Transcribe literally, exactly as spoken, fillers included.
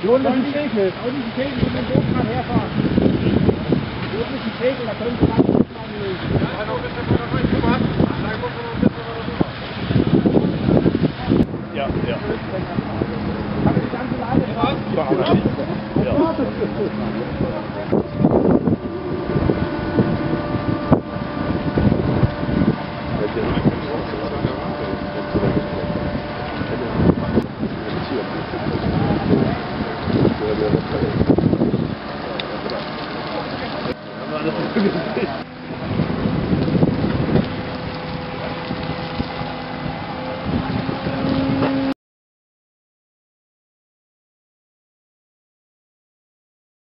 Du er lidt siklet. Du er lidt siklet, men du kan herfra. Du er lidt siklet, og den kan du Ja, ja. Ja.